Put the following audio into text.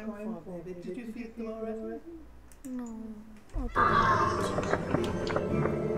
far, baby. Did you feed them already? No. Open it.